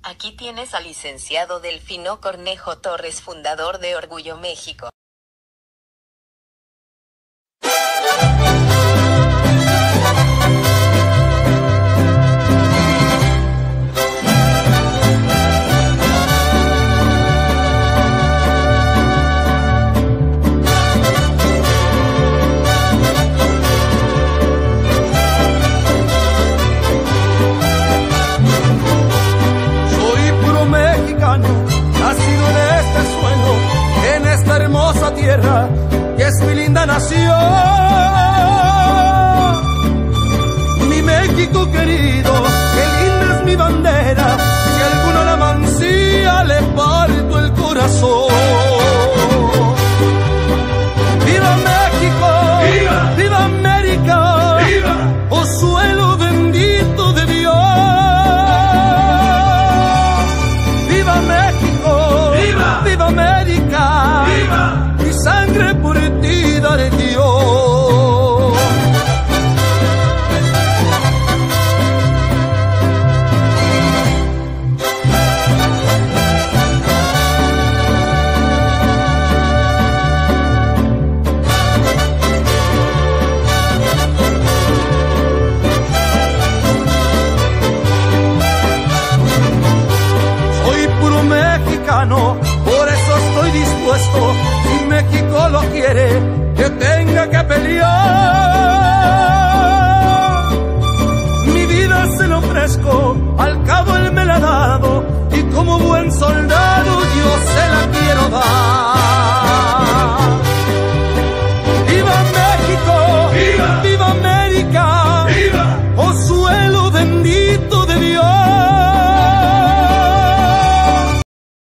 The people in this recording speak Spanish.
Aquí tienes al licenciado Delfino Cornejo Torres, fundador de Orgullo México. Nacido en este suelo, en esta hermosa tierra que es mi linda nación. Mi México querido, qué linda es mi bandera,